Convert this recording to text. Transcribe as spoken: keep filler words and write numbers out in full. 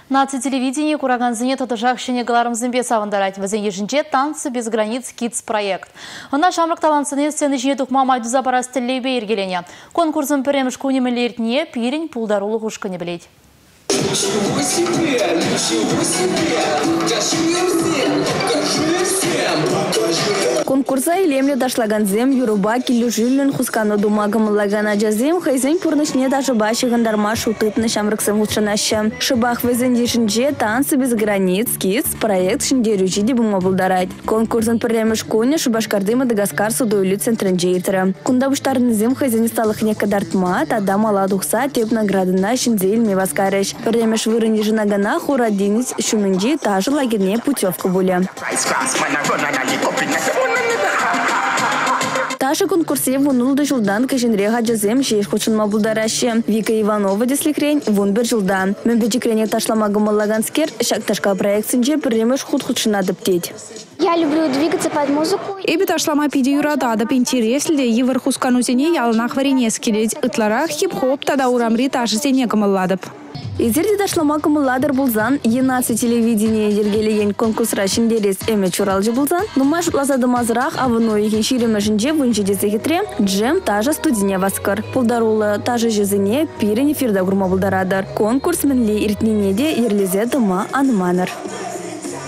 Наци телевидение кураганзине татажах шенегаларым зимбе савандарать. Вазен ежинче «Танцы без границ Kids проект. Она шамрак талантсыне сцены жіне тухма майдуза барас тіллейбе ергелене. Конкурсым піреміш кунемелертіне пирень пулдарулы хушка не білейді. Ничего себе, ничего себе, покажи всем, покажи всем, покажи. Конкурса илемле дашлаганзем, юруба, килюжилен, хускану думагам лагана джазем, хайзен пурнышне даже баши гандарма шутытны шамрыксым улчынаща. Шыбах везен дешинже «Танцы без границ» Kids проект шиндерючи дебума булдарать. Конкурсын піреміш коня Шыбашкарды Мадагаскар судойлю центренджейтера. Кунда буштарнызем хайзен сталыхне кадартма, тада мала духса теп наградына шиндзе илме васкарыш. Піреміш вырын ежинагана хурадинец шуменджи тажы лагерне путевка буля. Таша конкурсе вунулды жылдан кешенрега жазем жеш хочынма булдарашы. Вика Иванова десликрень вун бір жылдан. Мембечекрене ташламагы Лаганскер шакташка проектсенже піреміш худ-худшына дыптеть. Я люблю двигаться под музыку. Эбит ашлама пиди юрада да пентересле евер хусканузене ялнах варене скелеть. Итларах хип-хоп тада урамри тажы зене гамалладып. Изерде ташлама кымылладыр булзан, енасы телевидение ергелеген конкурс рашиндерес эме чуралжы булзан, нумаш лазадымазырақ авыну еген ширемешінже вынжеде зегетре, джем тажа студине васкар. Пулдарулы тажа жезіне пирен эфирда гурма булдарадыр. Конкурс мінле иртненеде ерлезе дыма анманыр.